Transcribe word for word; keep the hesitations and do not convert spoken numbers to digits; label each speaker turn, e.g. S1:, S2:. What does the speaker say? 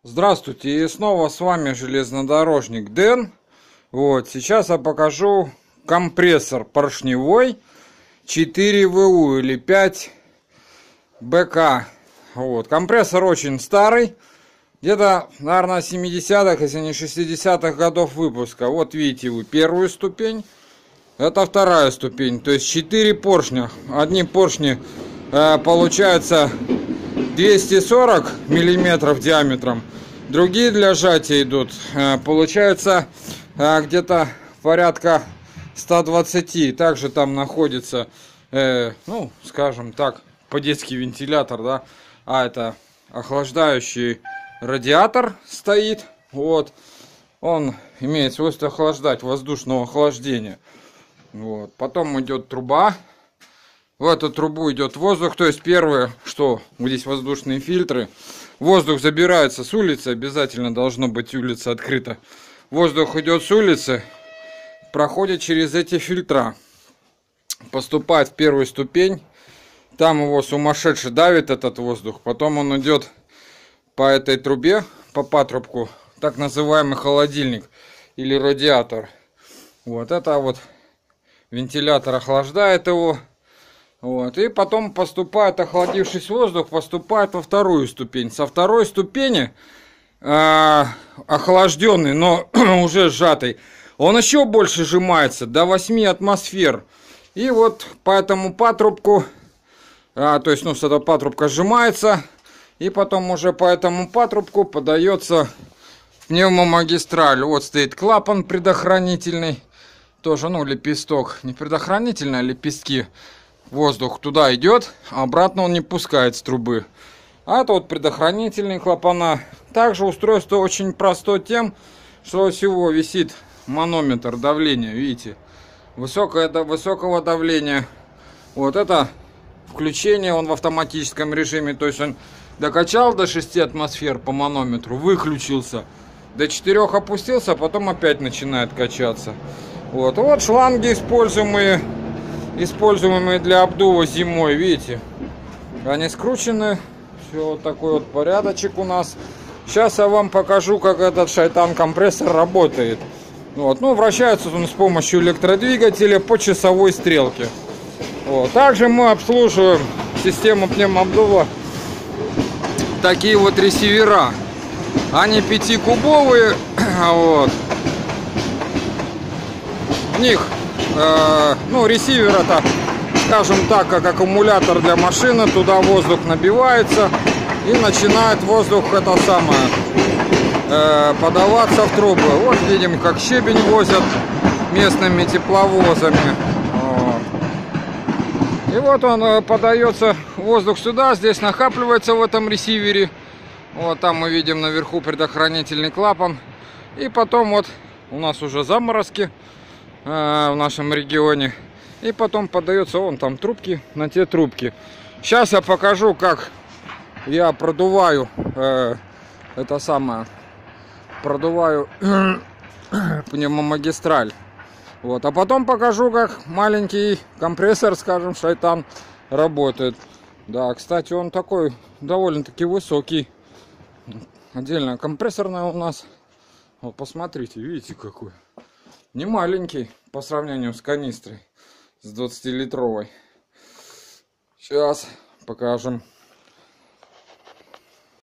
S1: Здравствуйте, и снова с вами железнодорожник Дэн. Вот, сейчас я покажу компрессор поршневой четыре вэ у или пять бэ ка. Вот, компрессор очень старый, где-то, наверное, семидесятых, если не шестидесятых годов выпуска. Вот видите вы первую ступень, это вторая ступень, то есть четыре поршня. Одни поршни э, получается двести сорок миллиметров диаметром, другие для сжатия идут, получается где-то порядка ста двадцати. Также там находится, ну, скажем так, по-детски вентилятор, да, а это охлаждающий радиатор стоит. Вот, он имеет свойство охлаждать, воздушного охлаждения. Вот, потом идет труба. В эту трубу идет воздух, то есть первое, что здесь воздушные фильтры. Воздух забирается с улицы, обязательно должно быть улица открыта. Воздух идет с улицы, проходит через эти фильтра, поступает в первую ступень. Там его сумасшедше давит этот воздух. Потом он идет по этой трубе, по патрубку, так называемый холодильник или радиатор. Вот это вот вентилятор охлаждает его. Вот, и потом поступает, охладившись воздух, поступает во вторую ступень. Со второй ступени э, охлажденный, но уже сжатый, он еще больше сжимается, до восьми атмосфер. И вот по этому патрубку, э, то есть, ну, с этого патрубка сжимается, и потом уже по этому патрубку подается пневмомагистраль. Вот стоит клапан предохранительный, тоже, ну, лепесток, не предохранительный, а лепестки. Воздух туда идет, а обратно он не пускает с трубы. А это вот предохранительные клапана. Также устройство очень простое тем, что всего висит манометр давления, видите, высокое до высокого давления. Вот это включение, он в автоматическом режиме, то есть он докачал до шести атмосфер по манометру, выключился, до четырёх опустился, потом опять начинает качаться. Вот, вот шланги используемые. Используемые для обдува зимой, видите, они скручены. Все, вот такой вот порядочек у нас. Сейчас я вам покажу, как этот шайтан компрессор работает. Вот, ну, вращается он с помощью электродвигателя по часовой стрелке. Вот. Также мы обслуживаем систему пневмообдува такие вот ресивера. Они пятикубовые. Вот. В них Э, ну, ресивер это, скажем так, как аккумулятор для машины. Туда воздух набивается и начинает воздух это самое э, подаваться в трубы. Вот видим, как щебень возят местными тепловозами. Вот. И вот он э, подается воздух сюда, здесь накапливается в этом ресивере. Вот там мы видим наверху предохранительный клапан. И потом вот у нас уже заморозки в нашем регионе, и потом подается вон там трубки на те трубки. Сейчас я покажу, как я продуваю э, это самое продуваю пневмомагистраль. Вот, а потом покажу, как маленький компрессор, скажем, шайтан работает. Да, кстати, он такой довольно-таки высокий. Отдельная компрессорная у нас. Вот, посмотрите, видите, какой. Не маленький по сравнению с канистрой, с двадцатилитровой. Сейчас покажем.